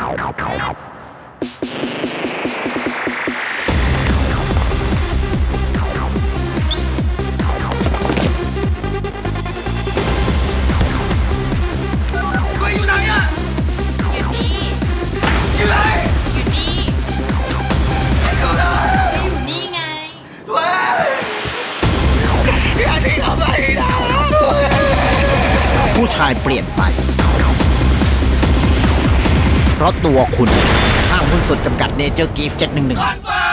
อยู่ไหนอะอยู่นี่อยู่ไหนอยู่นี่อยู่ไหนอยู่นี่ไงเว้ยอย่าทิ้งเราไปนะผู้ชายเปลี่ยนไปเพราะตัวคุณห้างหุ้นส่วนจำกัดเนเจอร์กิฟต์711